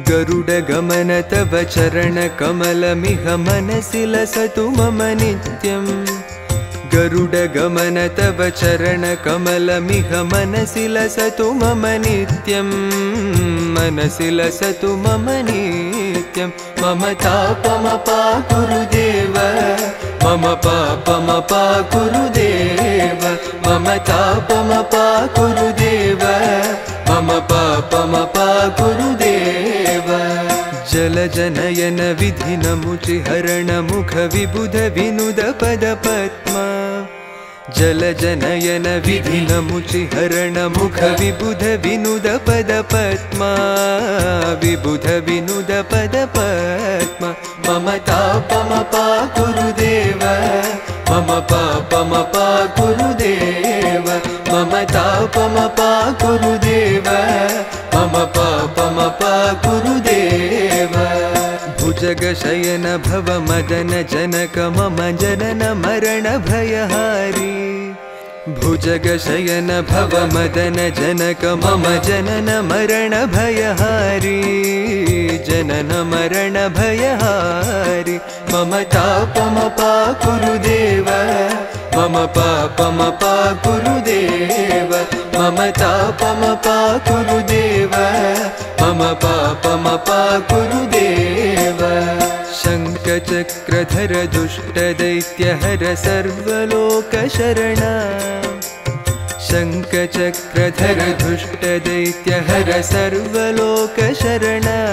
गरुडगमन तव चरणकमलमिह मनसि लसतु मम नित्यम् गरुडगमन तव चरणकमलमिह मनसि लसतु मम नित्यम् मनसि लसतु मम नित्यम् मम तापमपाकुरुदेव मम पापमपाकुरुदेव मम तापमपाकुरुदेव मम पापमपाकुरुदेव जलजनयन विधिनमुचिहरण मुख विबुध विनुद पदपद्मा जलजनयन विधिनमुचिहरण मुख विबुध विनुद पदपद्मा विबुध विनुद पदपद्मा मम तापमपाकुरुदेव मम पापमपाकुरुदेव मम तापमपाकुरुदेव मम पापमपाकुरुदेव भुजगशयन भव मदन जनक मम जनन मरण भयहारी भुजगशयन भव मदन जनक मम जनन मरण भयहारी जनन मरण भयहारी मम तापमपाकुरुदेव मम पापमपाकुरुदेव मम तापमपाकुरुदेव मम पापमपाकुरुदेव शङ्खचक्रधर दुष्टदैत्यहर सर्वलोकशरणा शङ्खचक्रधर दुष्टदैत्यहर सर्वलोकशरणा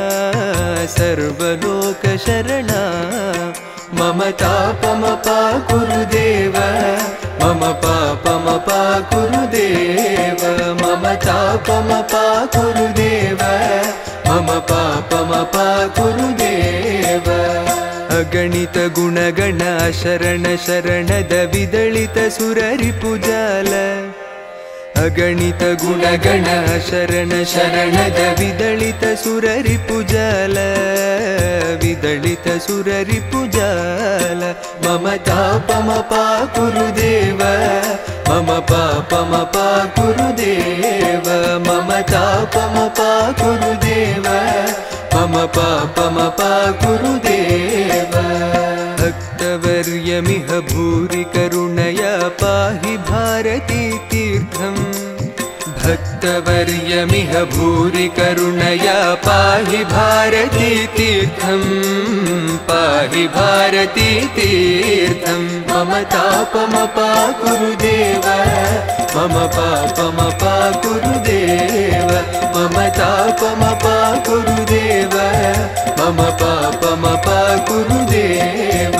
सर्वलोकशरणा मम तापमपाकुरुदेव मम पापमपाकुरुदेव मम तापमपाकुरुदेव मम पापमपाकुरुदेव अगणित गुणगण शरण शरणद विदलित सुररिपुजाल अगणित गुणगण शरण शरणद विदलित सुररिपुजाल विदलित सुररिपुजाल मम तापमपाकुरुदेव मम पापमपाकुरुदेव मम तापमपाकुरुदेव मम पापमपाकुरुदेव भक्तवर्यमिह भूरि करुणया पाहि भारती तीर्थम् भक्तवर्यमिह भूरि करुणया पाहि भारती तीर्थम् पाहि भारती तीर्थम् मम तापमपाकुरुदेव मम पापमपाकुरुदेव मम तापमपाकुरुदेव मम पापमपाकुरुदेव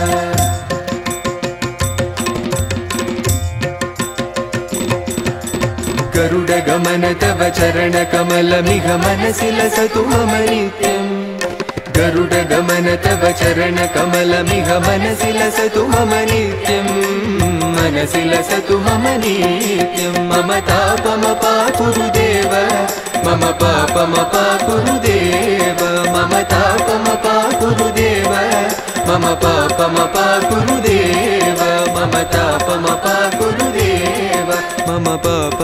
गरुडगमन तव चरणकमलमिह मनसि लसतु मम नित्यम् गरुडगमन तव चरणकमलमिह मनसि लसतु मम नित्यम् मनसि लसतु मम नित्यम् मम तापमपाकुरुदेव मम पापमपाकुरुदेव मम तापमपाकुरुदेव मम पापमपाकुरुदेव मम तापमपाकुरुदेव मम पाप